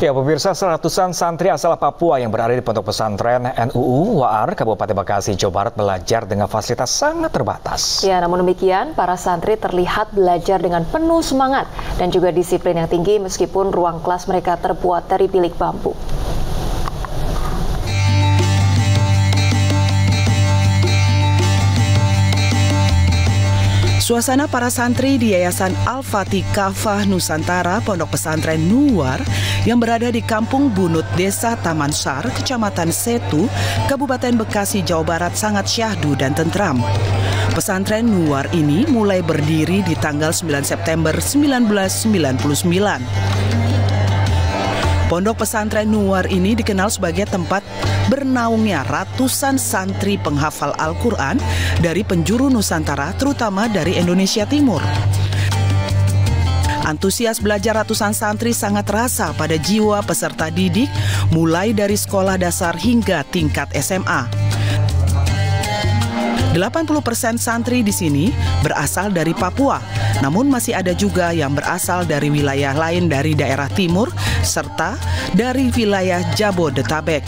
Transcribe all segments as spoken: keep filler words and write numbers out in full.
Ya, pemirsa, seratusan santri asal Papua yang berada di Pondok Pesantren N U U Waar, Kabupaten Bekasi, Jawa Barat belajar dengan fasilitas sangat terbatas. Ya, namun demikian, para santri terlihat belajar dengan penuh semangat dan juga disiplin yang tinggi meskipun ruang kelas mereka terbuat dari bilik bambu. Suasana para santri di Yayasan Al-Fatih Kafah Nusantara Pondok Pesantren Nuwar yang berada di Kampung Bunut, Desa Taman Sar, Kecamatan Setu, Kabupaten Bekasi, Jawa Barat sangat syahdu dan tentram. Pesantren Nuwar ini mulai berdiri di tanggal sembilan September seribu sembilan ratus sembilan puluh sembilan. Pondok Pesantren Nuwar ini dikenal sebagai tempat bernaungnya ratusan santri penghafal Al-Quran dari penjuru Nusantara, terutama dari Indonesia Timur. Antusias belajar ratusan santri sangat terasa pada jiwa peserta didik, mulai dari sekolah dasar hingga tingkat S M A. delapan puluh persen santri di sini berasal dari Papua, namun masih ada juga yang berasal dari wilayah lain dari daerah timur, serta dari wilayah Jabodetabek.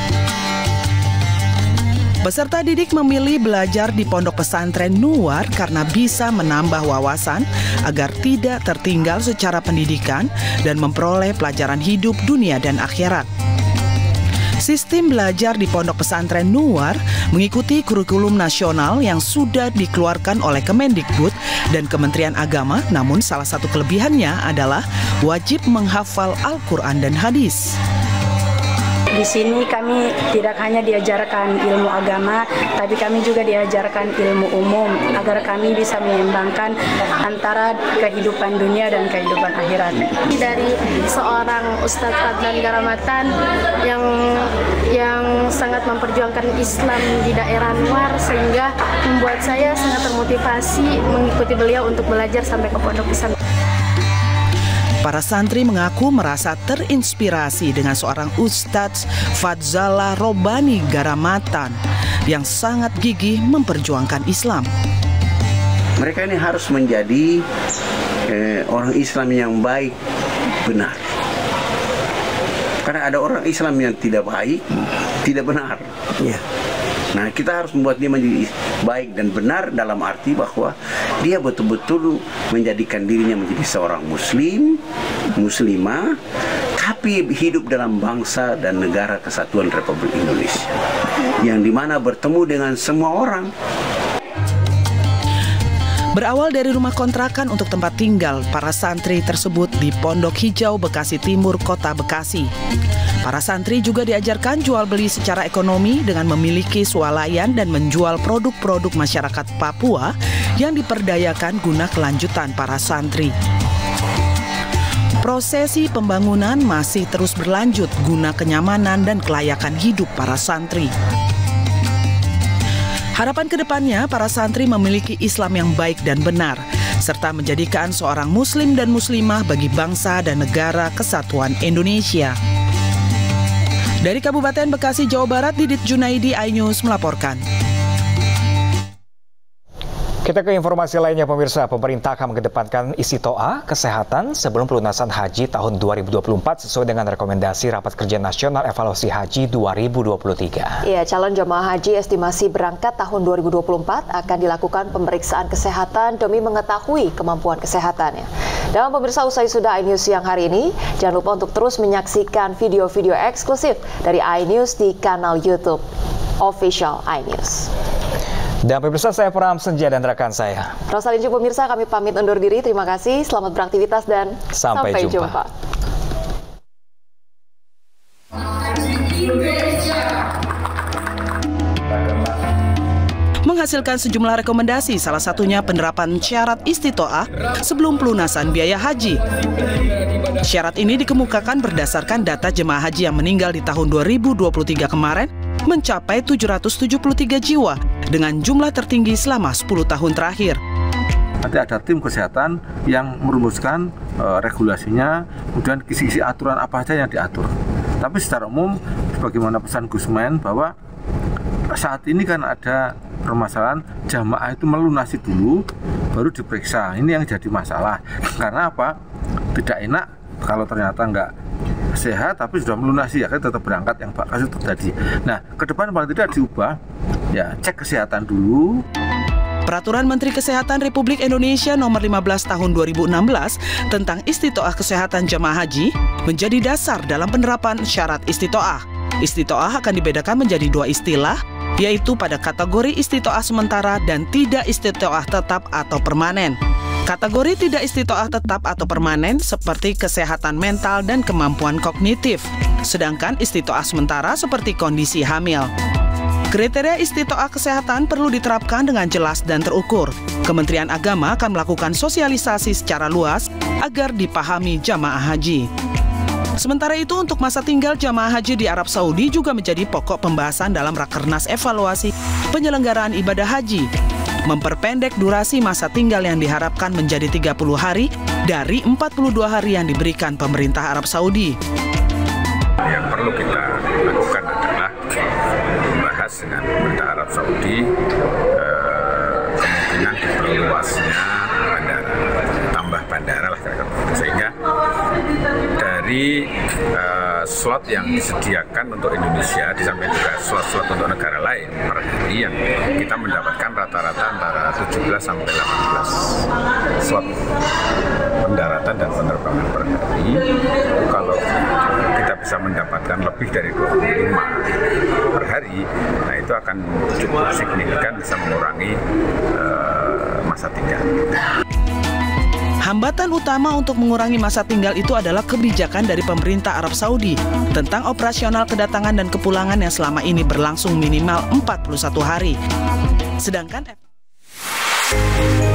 Peserta didik memilih belajar di Pondok Pesantren Nuwar karena bisa menambah wawasan agar tidak tertinggal secara pendidikan dan memperoleh pelajaran hidup, dunia, dan akhirat. Sistem belajar di Pondok Pesantren Nuwar mengikuti kurikulum nasional yang sudah dikeluarkan oleh Kemendikbud dan Kementerian Agama, namun salah satu kelebihannya adalah wajib menghafal Al-Quran dan hadis. Di sini kami tidak hanya diajarkan ilmu agama, tapi kami juga diajarkan ilmu umum agar kami bisa menyeimbangkan antara kehidupan dunia dan kehidupan akhirat. Dari seorang Ustadz Fadlan Garamatan yang yang sangat memperjuangkan Islam di daerah Nuwar, sehingga membuat saya sangat termotivasi mengikuti beliau untuk belajar sampai ke pondok pesantren. Para santri mengaku merasa terinspirasi dengan seorang Ustadz Fadzala Robani Garamatan yang sangat gigih memperjuangkan Islam. Mereka ini harus menjadi eh, orang Islam yang baik, benar. Karena ada orang Islam yang tidak baik, tidak benar. Ya. Nah, kita harus membuat dia menjadi baik dan benar dalam arti bahwa dia betul-betul menjadikan dirinya menjadi seorang muslim, muslimah, tapi hidup dalam bangsa dan negara kesatuan Republik Indonesia, yang dimana bertemu dengan semua orang. Berawal dari rumah kontrakan untuk tempat tinggal para santri tersebut di Pondok Hijau, Bekasi Timur, Kota Bekasi. Para santri juga diajarkan jual beli secara ekonomi dengan memiliki swalayan dan menjual produk-produk masyarakat Papua yang diperdayakan guna kelanjutan para santri. Prosesi pembangunan masih terus berlanjut guna kenyamanan dan kelayakan hidup para santri. Harapan kedepannya, para santri memiliki Islam yang baik dan benar, serta menjadikan seorang muslim dan muslimah bagi bangsa dan negara kesatuan Indonesia. Dari Kabupaten Bekasi, Jawa Barat, Didit Junaidi, iNews melaporkan. Kita ke informasi lainnya, pemirsa. Pemerintah akan mengedepankan istiqoah kesehatan sebelum pelunasan haji tahun dua ribu dua puluh empat sesuai dengan rekomendasi Rapat Kerja Nasional Evaluasi Haji dua ribu dua puluh tiga. Ya, calon jemaah haji estimasi berangkat tahun dua ribu dua puluh empat akan dilakukan pemeriksaan kesehatan demi mengetahui kemampuan kesehatannya. Dan pemirsa, usai sudah iNews siang hari ini, jangan lupa untuk terus menyaksikan video-video eksklusif dari iNews di kanal YouTube Official iNews. Dan pemirsa, saya Pram Senja dan rekan saya Rosalin Ju, pemirsa, kami pamit undur diri. Terima kasih, selamat beraktivitas dan sampai, sampai jumpa. jumpa. Menghasilkan sejumlah rekomendasi, salah satunya penerapan syarat istiqoah sebelum pelunasan biaya haji. Syarat ini dikemukakan berdasarkan data jemaah haji yang meninggal di tahun dua ribu dua puluh tiga kemarin mencapai tujuh ratus tujuh puluh tiga jiwa dengan jumlah tertinggi selama sepuluh tahun terakhir. Nanti ada tim kesehatan yang merumuskan uh, regulasinya, kemudian kisi-kisi aturan apa saja yang diatur. Tapi secara umum, sebagaimana pesan Gusmen bahwa saat ini kan ada permasalahan jamaah itu melunasi dulu, baru diperiksa. Ini yang jadi masalah. Karena apa? Tidak enak kalau ternyata nggak sehat tapi sudah melunasi, ya kan tetap berangkat yang kasus terjadi. Nah, ke depan paling tidak diubah, ya cek kesehatan dulu. Peraturan Menteri Kesehatan Republik Indonesia Nomor lima belas Tahun dua ribu enam belas tentang istitoah kesehatan jemaah haji menjadi dasar dalam penerapan syarat istitoah. Istitoah akan dibedakan menjadi dua istilah, yaitu pada kategori istitoah sementara dan tidak istitoah tetap atau permanen. Kategori tidak istitoah tetap atau permanen seperti kesehatan mental dan kemampuan kognitif, sedangkan istitoah sementara seperti kondisi hamil. Kriteria istitoah kesehatan perlu diterapkan dengan jelas dan terukur. Kementerian Agama akan melakukan sosialisasi secara luas agar dipahami jamaah haji. Sementara itu, untuk masa tinggal jamaah haji di Arab Saudi juga menjadi pokok pembahasan dalam Rakernas Evaluasi Penyelenggaraan Ibadah Haji. Memperpendek durasi masa tinggal yang diharapkan menjadi tiga puluh hari dari empat puluh dua hari yang diberikan pemerintah Arab Saudi. Yang perlu kita lakukan adalah membahas dengan pemerintah Arab Saudi eh, kemungkinan diperluasnya bandara, tambah bandara lah kira-kira, sehingga dari uh, slot yang disediakan untuk Indonesia di samping juga slot-slot untuk negara lain per hari yang kita mendapatkan rata-rata antara tujuh belas sampai delapan belas slot pendaratan dan penerbangan per hari. Kalau kita bisa mendapatkan lebih dari dua puluh lima per hari, nah itu akan cukup signifikan bisa mengurangi uh, masa tinggal. Hambatan utama untuk mengurangi masa tinggal itu adalah kebijakan dari pemerintah Arab Saudi tentang operasional kedatangan dan kepulangan yang selama ini berlangsung minimal empat puluh satu hari. Sedangkan